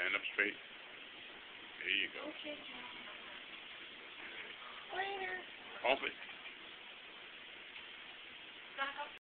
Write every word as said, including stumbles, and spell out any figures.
Stand up straight. There you go. Okay. Later. Off it.